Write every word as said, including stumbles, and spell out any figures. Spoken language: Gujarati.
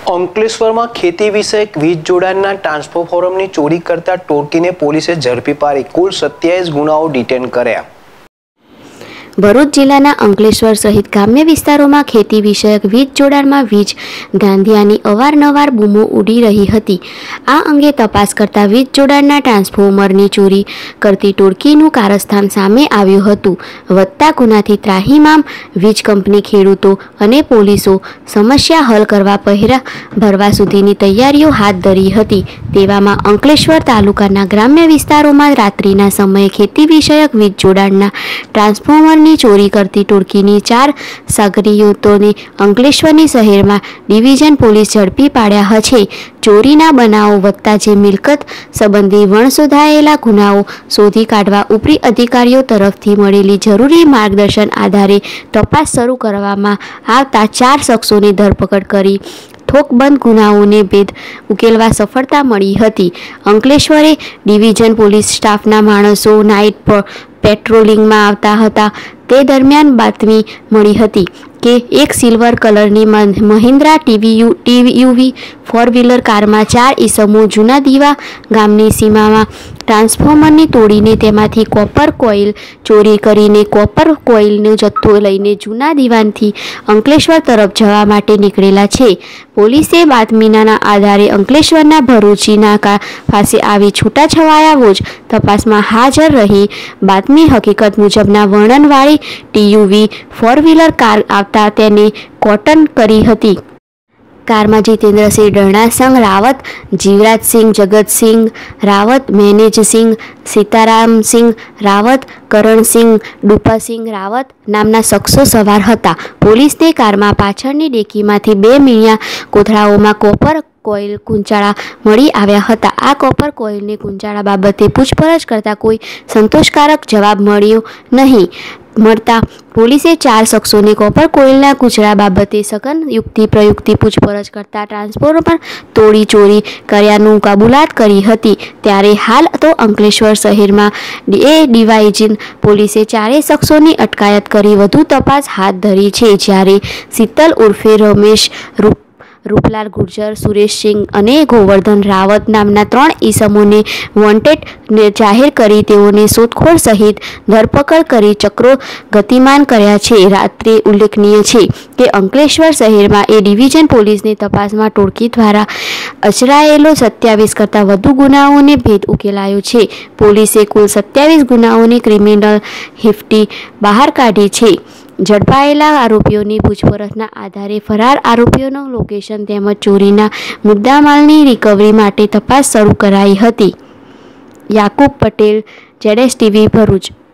અંકલેશ્વરમાં ખેતી વિષયક વીજ જોડાણના ટ્રાન્સફોર્મરની ચોરી કરતા ટોળકીને પોલીસે ઝડપી પાડી કુલ સત્યાવીસ ગુનાઓ ડિટેન કર્યા। ભરૂચ જિલ્લાના અંકલેશ્વર સહિત ગ્રામ્ય વિસ્તારોમાં ખેતી વિષયક વીજ જોડાણમાં વીજ ધાંધિયાની અવારનવાર બૂમો ઉડી રહી હતી। આ અંગે તપાસ કરતા વીજ જોડાણના ટ્રાન્સફોર્મરની ચોરી કરતી ટોળકીનું કારસ્તાન સામે આવ્યું હતું। વધતા ગુનાથી ત્રાહિમામ વીજ કંપની, ખેડૂતો અને પોલીસો સમસ્યા હલ કરવા પહેરા ભરવા સુધીની તૈયારીઓ હાથ ધરી હતી। તેવામાં અંકલેશ્વર તાલુકાના ગ્રામ્ય વિસ્તારોમાં રાત્રિના સમયે ખેતી વિષયક વીજ જોડાણના ટ્રાન્સફોર્મર ચોરી કરતી ટોળકીની ચાર સક્રિયોતોને અંકલેશ્વરની શહેરમાં ડિવિઝન પોલીસ ઝડપી પાડ્યા છે। ચોરીના બનાવો વધતા જે મિલકત સંબંધી વણસોધાયેલા ગુનાઓ શોધી કાઢવા ઉપરી અધિકારીઓ તરફથી મળેલી જરૂરી માર્ગદર્શન આધારે તપાસ શરૂ કરવામાં આવતા ચાર શખ્સોની ધરપકડ કરી થોકબંધ ગુનાઓને ભેદ ઉકેલવા સફળતા મળી હતી। અંકલેશ્વરે ડિવિઝન પોલીસ સ્ટાફના માણસો નાઇટ પેટ્રોલિંગમાં આવતા હતા તે દરમિયાન બાતમી મળી હતી કે એક સિલ્વર કલરની Mahindra TV TUV four wheeler કારમાં ચાર ઈસમો જૂના દીવા ગામની સીમામાં ટ્રાન્સફોર્મરની તોડીને તેમાંથી કોપર કોઇલ ચોરી કરીને કોપર કોઇલનો જથ્થો લઈને જૂના દીવાનથી અંકલેશ્વર તરફ જવા માટે નીકળેલા છે। પોલીસે બાતમીના આધારે અંકલેશ્વરના ભરૂચી નાકા પાસે આવી છૂટાછવાયા વોચ તપાસમાં હાજર રહી બાતમી હકીકત મુજબના વર્ણનવાળી ટીયુવી ફોર વ્હીલર કાર આવતા તેને કોટન કરી હતી। કારમાં જીતેન્દ્રસિંહ ડરણાસંગ રાવત, જીવરાજસિંહ જગતસિંહ રાવત, મેનેજસિંહ સીતારામસિંહ રાવત, કરણસિંહ ડુપાસિંહ રાવત નામના શખ્સો સવાર હતા। પોલીસને કારમાં પાછળની ડેકીમાંથી બે મીણિયા કોથળાઓમાં કોપર કોઇલ કુંચાળા મળી આવ્યા હતા। આ કોપર કોઇલને કુંચાળા બાબતે પૂછપરછ કરતા કોઈ સંતોષકારક જવાબ મળ્યો નહીં મળતા પોલીસે ચાર શખ્સોને કોપર કોઇલના કૂંચડા બાબતે સઘન યુક્તિ પ્રયુક્તિ પૂછપરછ કરતા ટ્રાન્સફોર્મર તોડી ચોરી કર્યાનું કબૂલાત કરી હતી। ત્યારે હાલ તો અંકલેશ્વર શહેરમાં એ ડિવાઇઝન પોલીસે ચારેય શખ્સોની અટકાયત કરી વધુ તપાસ હાથ ધરી છે। જ્યારે શીતલ ઉર્ફે રમેશ રૂપ રૂપલાલ ગુર્જર, સુરેશસિંહ અને ગોવર્ધન રાવત નામના ત્રણ ઈસમોને વોન્ટેડ જાહેર કરી તેઓને શોધખોળ સહિત ધરપકડ કરી ચક્રો ગતિમાન કર્યા છે। રાત્રે ઉલ્લેખનીય છે કે અંકલેશ્વર શહેરમાં એ ડિવિઝન પોલીસની તપાસમાં ટોળકી દ્વારા અચરાયેલો સત્યાવીસ કરતાં વધુ ગુનાઓને ભેદ ઉકેલાયો છે। પોલીસે કુલ સત્યાવીસ ગુનાઓની ક્રિમિનલ હિસ્ટ્રી બહાર કાઢી છે। ઝડપાયેલા આરોપીઓની પૂછપરછના આધારે ફરાર આરોપીઓનું લોકેશન તેમજ ચોરીના મુદ્દામાલની રિકવરી માટે તપાસ શરૂ કરાઈ હતી। Yakub Patel, ZS TV, Bharuch.